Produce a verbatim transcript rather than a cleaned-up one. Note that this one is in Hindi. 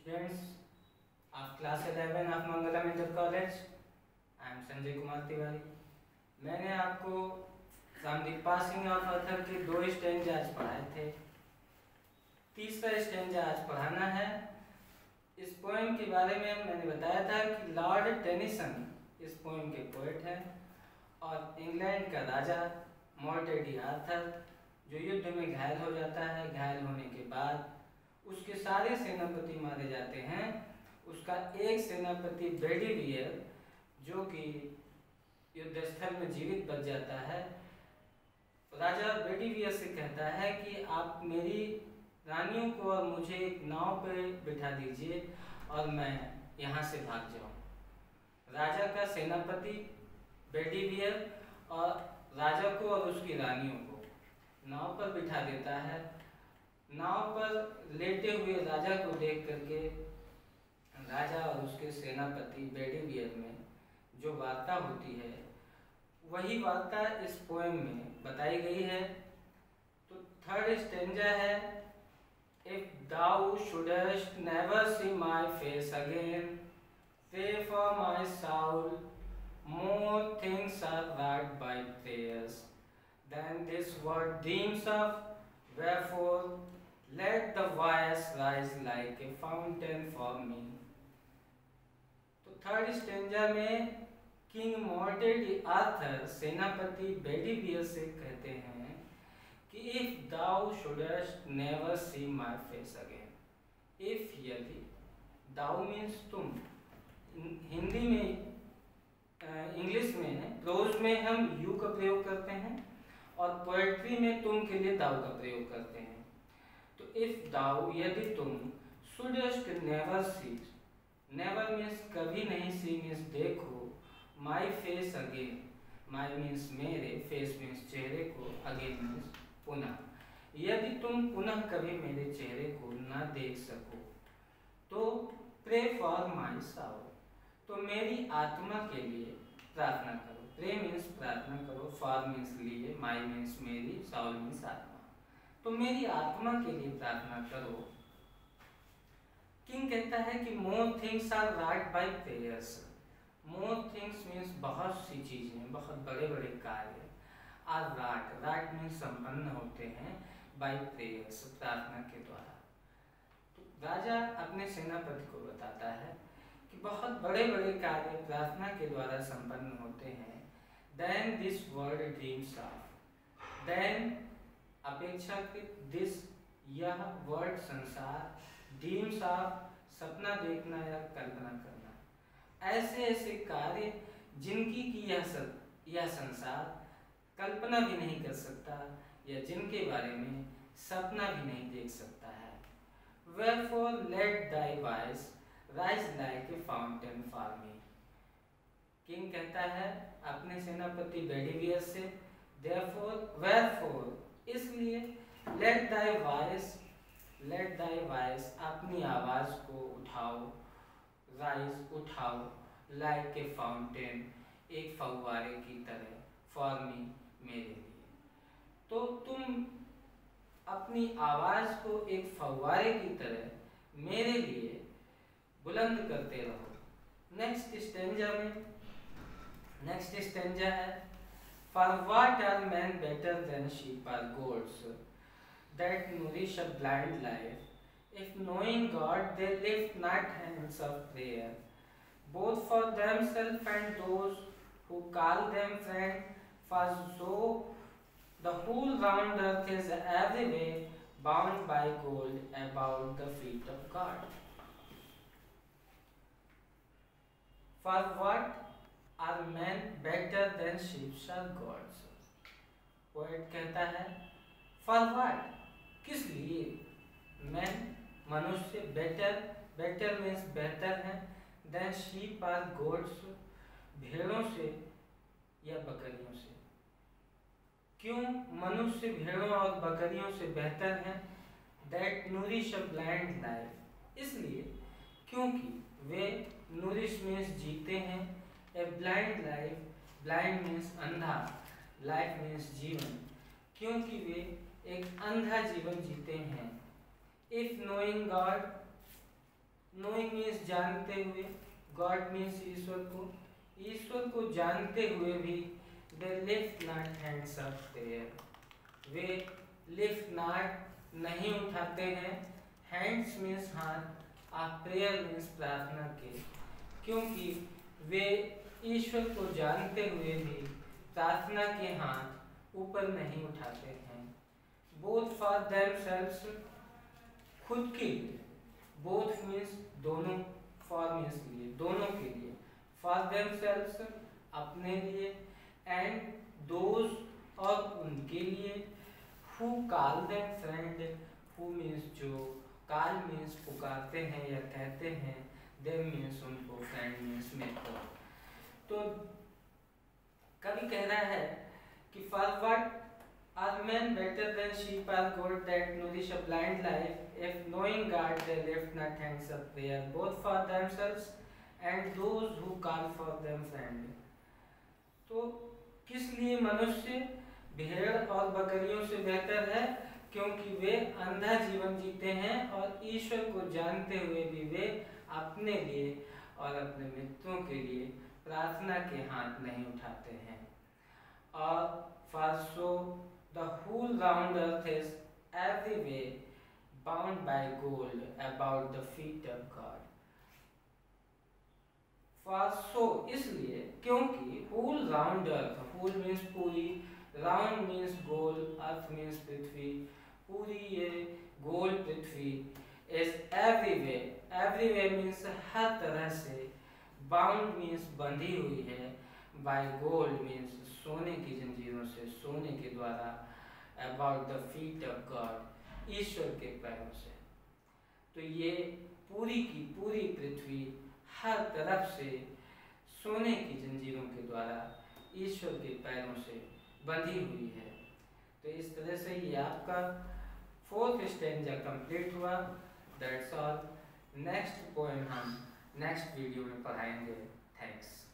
Students of class eleven of Mangalam inter college, I am Sanjay Kumar Tiwari. मैंने आपको from the passing of Arthur के दो स्टेंजा आज पढ़ाए थे। तीसरा स्टेंजा आज पढ़ाना है। इस पोएम के बारे में मैंने बताया था कि लॉर्ड टेनिसन इस पोएम के पोएट हैं और इंग्लैंड का राजा मॉर्टेडी आर्थर जो युद्ध में घायल हो जाता है, घायल होने के बाद उसके सारे सेनापति मारे जाते हैं। उसका एक सेनापति बेडिवियर जो कि युद्ध स्थल में जीवित बच जाता है, राजा बेडिवियर से कहता है कि आप मेरी रानियों को और मुझे एक नाव पे बिठा दीजिए और मैं यहाँ से भाग जाऊँ। राजा का सेनापति बेडिवियर और राजा को और उसकी रानियों को नाव पर बिठा देता है। नाव पर लेटे हुए राजा को देख करके राजा और उसके सेनापति बेडिवियर में जो वार्ता होती है वही वार्ता इस पोएम में बताई गई है। तो थर्ड स्टेंजा है, if thou shouldst never see my face again, pray for my soul, more things are wrought by prayers than this world dreams of, wherefore let the voice rise like a fountain for me। तो थर्ड स्टेंजा में किंग मॉर्टेडी आर्थर सेनापति बेडिवियर से कहते हैं कि if thou shouldst never see my face again, if यदि, दाउ मीन्स तुम, हिंदी में इंग्लिश में प्रोज में हम यू का प्रयोग करते हैं और पोएट्री में तुम के लिए दाउ का प्रयोग करते हैं। तो इफ दाउ, यदि तुम, shouldst never see, never means कभी नहीं, सी मीन्स देखो, my face again, my means मेरे, फेस मीन्स चेहरे को, अगेन मीन्स पुनः, यदि तुम पुनः कभी मेरे चेहरे को न देख सको तो प्रे फॉर माई साउल, तो मेरी आत्मा के लिए प्रार्थना करो। प्रे मीन्स प्रार्थना करो, फॉर मीन्स लिए, माई मीन्स मेरी, साउल मीन्स आत्मा, तो मेरी आत्मा के लिए प्रार्थना करो। किंग कहता है कि more things are wrought by prayers. More things means बहुत सी चीजें, बहुत बड़े बड़े कार्य, आर राइट, राइट मीन्स संपन्न होते हैं, बाय प्रेयर्स, प्रार्थना के द्वारा। तो राजा अपने सेनापति को बताता है कि बहुत बड़े बड़े कार्य प्रार्थना के द्वारा संपन्न होते हैं। Than this world dreams of, than अपेक्षाकृत, दिस यह, वर्ल्ड संसार, ड्रीम्स ऑफ सपना देखना या कल्पना करना, ऐसे ऐसे कार्य जिनकी की यह सब यह संसार कल्पना भी नहीं कर सकता या जिनके बारे में सपना भी नहीं देख सकता है। Wherefore let thy voice rise like a fountain for me। King कहता है अपने सेनापति बेडिवियर से, therefore, wherefore, इसलिए, let thy voice, let thy voice, अपनी आवाज को उठाओ, rise, उठाओ, like a fountain, एक फव्वारे की तरह, for me, मेरे लिए। तो तुम अपनी आवाज को एक फव्वारे की तरह मेरे लिए बुलंद करते रहो। नेक्स्ट स्टेंजा में, नेक्स्ट स्टेंजा है, For what are men better than sheep or goats that nourish a blind life, if knowing God they lift not hands of prayer, both for themselves and those who call them friend, for so the whole round earth is every way bound by gold about the feet of God। For what are men better than sheep or goats? Poet कहता है for what, किस लिए, men, मनुष्य, better, better means बेहतर है, than sheep or goats, भेड़ों से या बकरियों से। क्यों मनुष्य भेड़ों और बकरियों से बेहतर हैं? That nourish a blind life, इसलिए क्योंकि वे, nourish means जीते हैं, a blind life, blind means अंधा, life means जीवन, क्योंकि वे एक अंधा जीवन जीते हैं। If knowing God, knowing means जानते हुए, गॉड मीन्स ईश्वर को, ईश्वर को जानते हुए भी they lift not hands up there, they lift not नहीं उठाते हैं, हैंड्स मीन्स हाथ, ऑफ प्रेयर मीन्स प्रार्थना के, क्योंकि वे ईश्वर को जानते हुए भी प्रार्थना के हाथ ऊपर नहीं उठाते हैं। बोथ फॉर देमसेल्व्स, खुद के लिए, बोथ मीन्स दोनों, फॉर मीन्स लिए, दोनों के लिए, फॉर देमसेल्व्स अपने लिए, एंड दोज और उनके लिए, who call them friend, who means जो, कॉल मीन्स पुकारते हैं या कहते हैं, देम मीन्स उनको, फ्रेंड मीन्स मित्र। तो कवि कह रहा है कि for what are men better than sheep or goat that nourish a blind life, if knowing God they lift not hands of prayer, both for themselves and those who call for them friend। तो किस लिए मनुष्य भेड़ और बकरियों से बेहतर है? क्योंकि वे अंधा जीवन जीते हैं और ईश्वर को जानते हुए भी वे अपने लिए और अपने मित्रों के लिए प्रार्थना के हाथ नहीं उठाते हैं। और for so the whole round earth is every way bound by gold about the feet of God। For so इसलिए, क्योंकि whole round earth, whole means पूरी, round means गोल, earth means पृथ्वी, पूरी ये गोल पृथ्वी is everywhere, everywhere means हर तरह से, bound means बंधी हुई है, by gold means सोने की जंजीरों से, सोने के द्वारा, about the feet of God, ईश्वर के पैरों से। तो ये पूरी की पूरी पृथ्वी हर तरफ से सोने की जंजीरों के द्वारा ईश्वर के पैरों से बंधी हुई है। तो इस तरह से ये आपका फोर्थ स्टैंजा कंप्लीट हुआ। That's all. नेक्स्ट पोएम हम नेक्स्ट वीडियो में पढ़ाएंगे। थैंक्स।